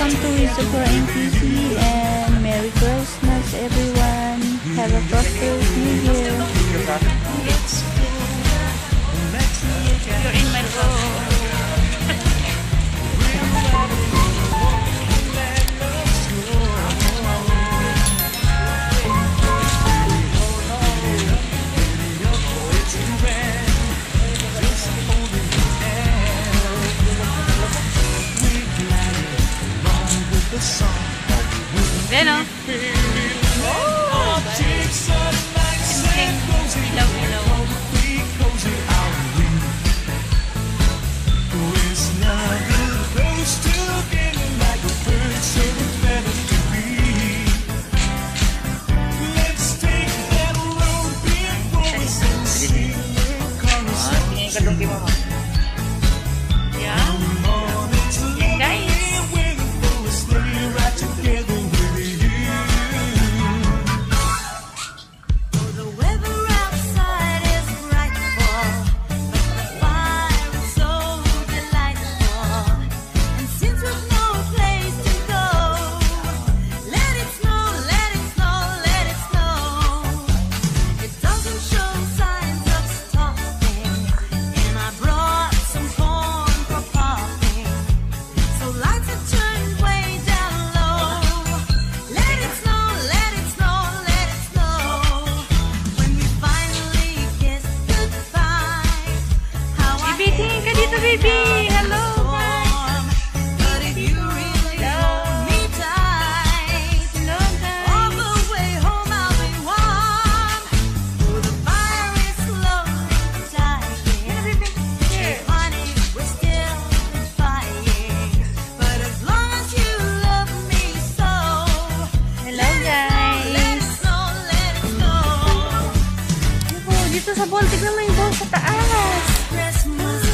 welcome to Isabel NPC and Merry Christmas everyone. Have a prosperous New Year. You're in my vlog. Then, oh. Baby, hello. But if you really hold me tight, all the way home I'll be warm. Oh, the fire is slowly dying. Honey, we're still fighting. But as long as you love me so, hello guys. Let it snow, let it snow. Dito sa ball, tignan mo yung ball sa taas. Christmas.